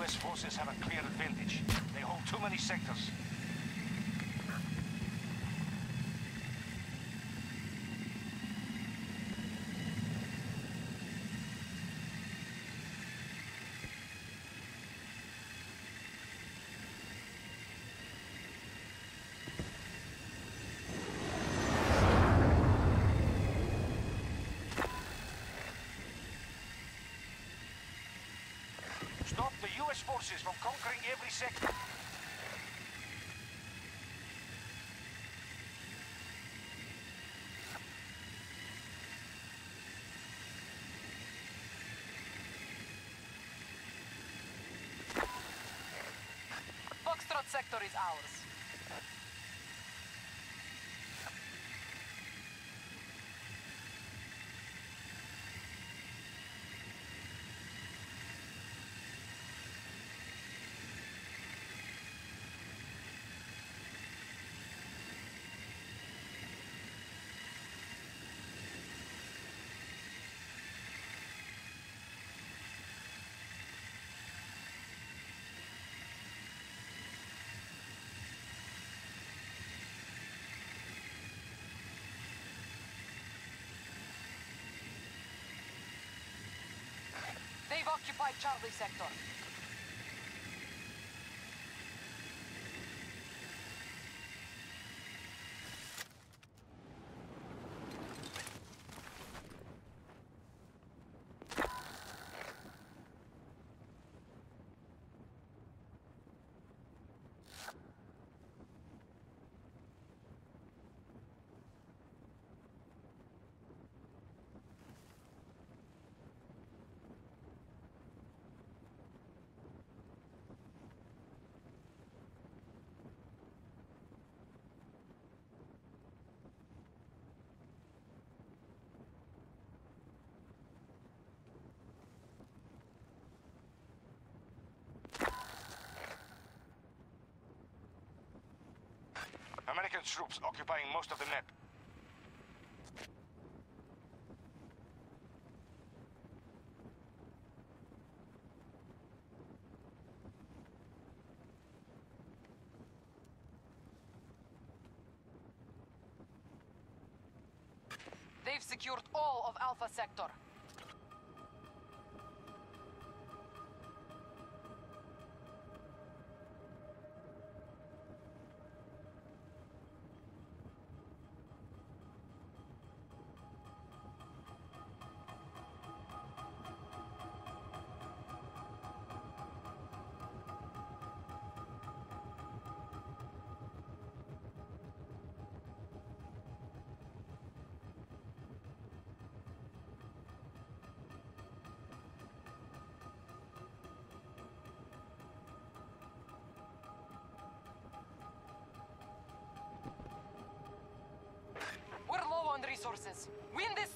US forces have a clear advantage. They hold too many sectors. Stop the US forces from conquering every sector. Foxtrot sector is ours. They've occupied Charlie sector. American troops occupying most of the map. They've secured all of Alpha sector. We're low on resources. Win this